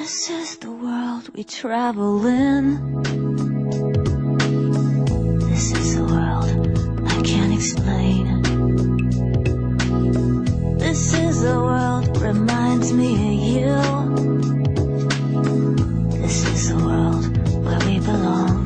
This is the world we travel in. This is a world I can't explain. This is a world that reminds me of you. This is a world where we belong.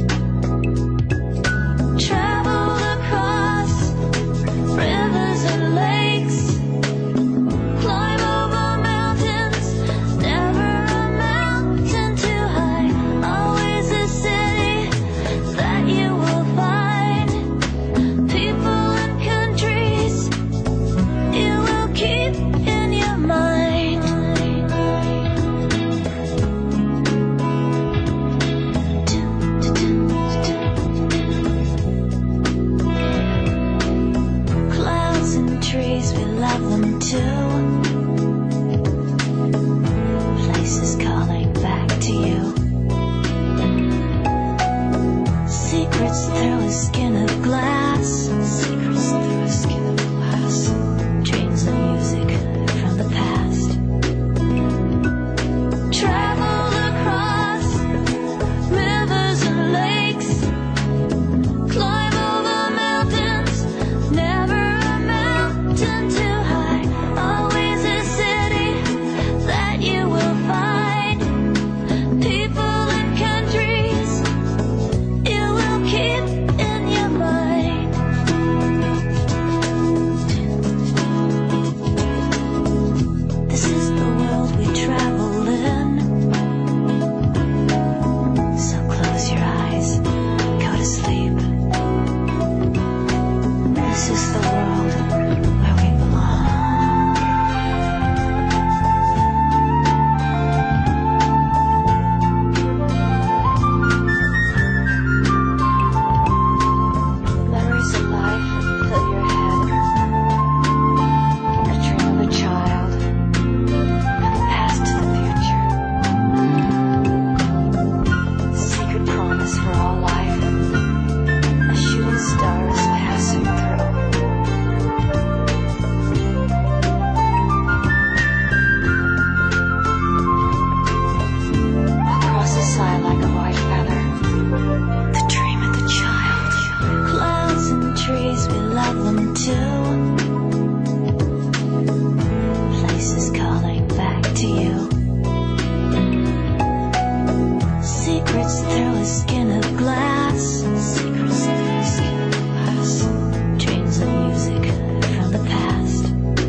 Traveled across rivers and lakes, climb over mountains, never a mountain too high. Always a city that you will find. People and countries you will keep in your mind. Clouds and trees, we love them too. Places calling back to you. Secrets through a skin of glass. Secrets through a skin of glass. Dreams of music from the past. Traveled across rivers and lakes, climb over mountains, never a mountain too high. Always a city that you will find. People and countries you will keep in your mind. This is the world we travel in. So close your eyes, go to sleep. This is the world where we belong. Memories of life fill your head. A dream of a child, from the past to the future. Secret promise for all life. A shooting star is passing through. Across the sky like a white feather. The dream of the child. Clouds and trees, we love them too. Places calling back to you. Secrets through a skin of glass. Secrets through a skin of glass. Dreams of music from the past.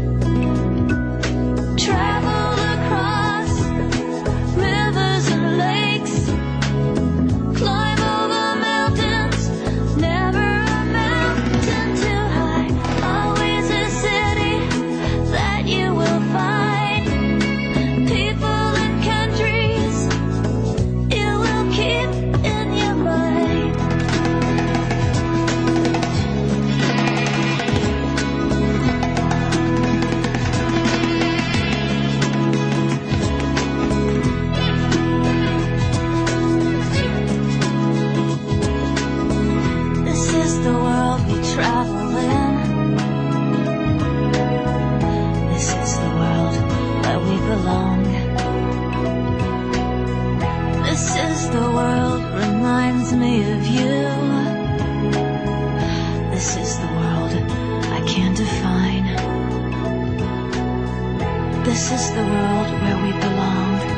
Traveled across rivers and lakes, climb over mountains, never a mountain too high. Always a city that you will find. People and countries you will keep in your mind. This is the world we travel in. This is the world where we belong. This is the world reminds me of you. This is the world I can't define. This is the world where we belong.